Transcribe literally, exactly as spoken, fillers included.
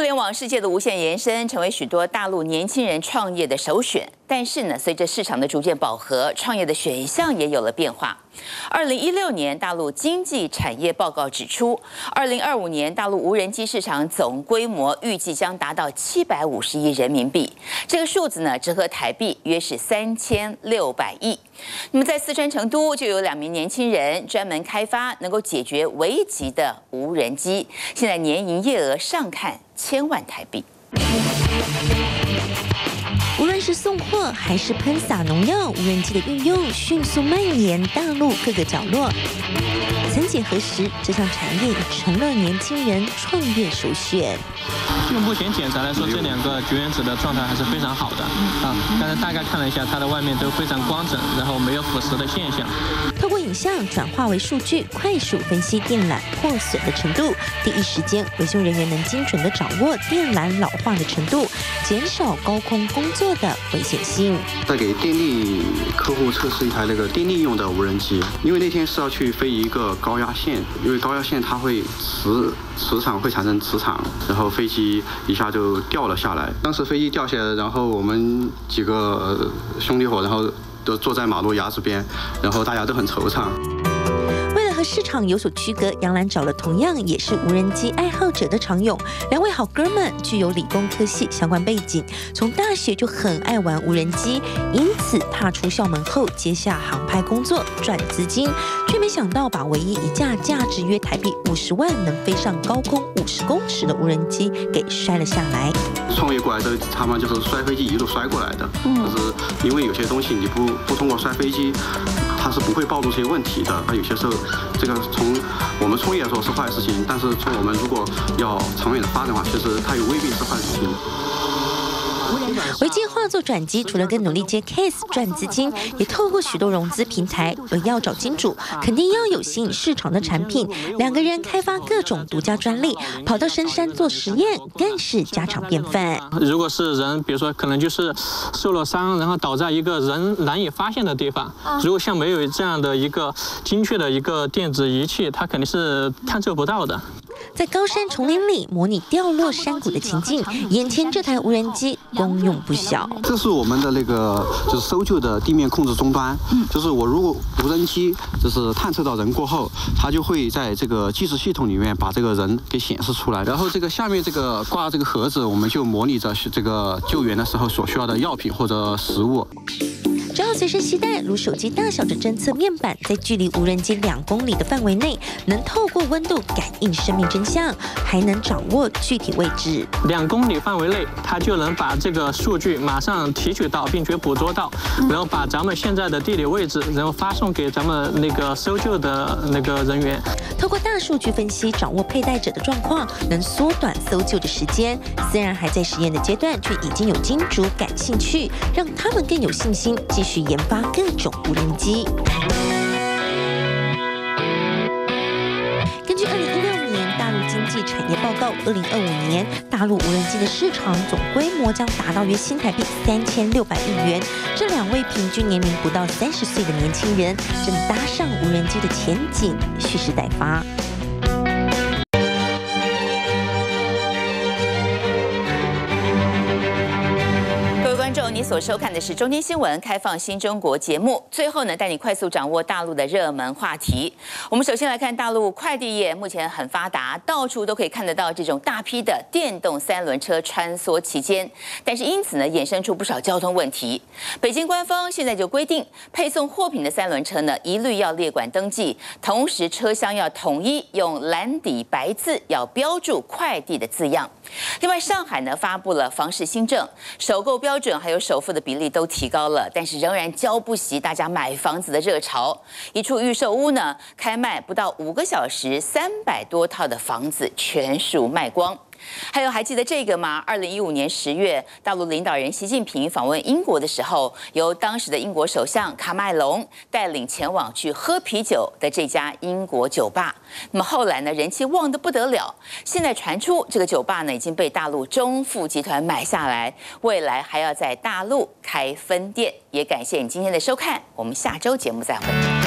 联网世界的无限延伸，成为许多大陆年轻人创业的首选。但是呢，随着市场的逐渐饱和，创业的选项也有了变化。二零一六年大陆经济产业报告指出，二零二五年大陆无人机市场总规模预计将达到七百五十亿人民币，这个数字呢，折合台币约是三千六百亿。那么在四川成都就有两名年轻人专门开发能够解决危急的无人机，现在年营业额上看千万台币。 无论是送货还是喷洒农药，无人机的运用迅速蔓延大陆各个角落。曾几何时，这项产业已成了年轻人创业首选。 就目前检查来说，这两个绝缘子的状态还是非常好的啊。但是大概看了一下，它的外面都非常光整，然后没有腐蚀的现象。 透过影像转化为数据，快速分析电缆破损的程度，第一时间维修人员能精准地掌握电缆老化的程度，减少高空工作的危险性。 在给电力客户测试一台那个电力用的无人机，因为那天是要去飞一个高压线，因为高压线它会磁磁场会产生磁场，然后飞机一下就掉了下来。当时飞机掉下来，然后我们几个兄弟伙，然后都坐在马路牙子边，然后大家都很惆怅。 和市场有所区隔，杨澜找了同样也是无人机爱好者的常勇，两位好哥们具有理工科系相关背景，从大学就很爱玩无人机，因此踏出校门后接下航拍工作赚资金，却没想到把唯一一架价值约台币五十万能飞上高空五十公尺的无人机给摔了下来。 创业过来的他们就是摔飞机一路摔过来的，嗯，就是因为有些东西你不不通过摔飞机，它是不会暴露这些问题的。它有些时候，这个从我们创业来说是坏事情，但是从我们如果要长远的发展的话，其实它又未必是坏事情。 危机化作转机，除了更努力接 case 赚资金，也透过许多融资平台。而要找金主，肯定要有吸引市场的产品。两个人开发各种独家专利，跑到深山做实验，更是家常便饭。 如果是人，比如说可能就是受了伤，然后倒在一个人难以发现的地方，如果像没有这样的一个精确的一个电子仪器，它肯定是探测不到的。 在高山丛林里模拟掉落山谷的情境，眼前这台无人机功用不小。 这是我们的那个就是搜救的地面控制终端，嗯，就是我如果无人机就是探测到人过后，它就会在这个计时系统里面把这个人给显示出来。然后这个下面这个挂这个盒子，我们就模拟着这个救援的时候所需要的药品或者食物。 只要随身携带如手机大小的侦测面板，在距离无人机两公里的范围内，能透过温度感应生命真相，还能掌握具体位置。 两公里范围内，它就能把这个数据马上提取到，并且捕捉到，然后把咱们现在的地理位置，然后发送给咱们那个搜救的那个人员。 透过大数据分析，掌握佩戴者的状况，能缩短搜救的时间。虽然还在实验的阶段，却已经有金主感兴趣，让他们更有信心继续研发各种无人机。根据二零一六年大陆经济产业报告，二零二五年大陆无人机的市场总规模将达到约新台币三千六百亿元。这两位平均年龄不到三十岁的年轻人，正搭上无人机的前景，蓄势待发。 你所收看的是中天新闻开放新中国节目，最后呢，带你快速掌握大陆的热门话题。我们首先来看大陆快递业目前很发达，到处都可以看得到这种大批的电动三轮车穿梭其间，但是因此呢，衍生出不少交通问题。北京官方现在就规定，配送货品的三轮车呢，一律要列管登记，同时车厢要统一用蓝底白字，要标注快递的字样。另外，上海呢发布了房市新政，首购标准还有首付的比例都提高了，但是仍然浇不熄大家买房子的热潮。一处预售屋呢，开卖不到五个小时，三百多套的房子全数卖光。还有还记得这个吗？二零一五年十月，大陆领导人习近平访问英国的时候，由当时的英国首相卡麦隆带领前往去喝啤酒的这家英国酒吧。那么后来呢，人气旺得不得了。现在传出这个酒吧呢已经被大陆中富集团买下来，未来还要在大陆开分店。也感谢你今天的收看，我们下周节目再会。